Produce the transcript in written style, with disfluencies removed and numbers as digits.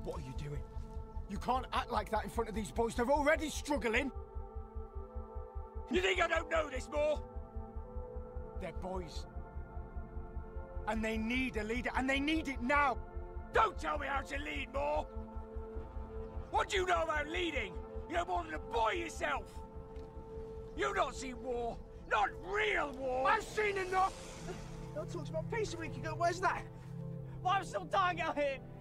What are you doing? You can't act like that in front of these boys. They're already struggling. You think I don't know this, Moore? They're boys. And they need a leader, and they need it now. Don't tell me how to lead, Moore. What do you know about leading? You're more than a boy yourself. You've not seen war. Not real war. I've seen enough. No one talks about peace a week ago. Where's that? Why I'm still dying out here?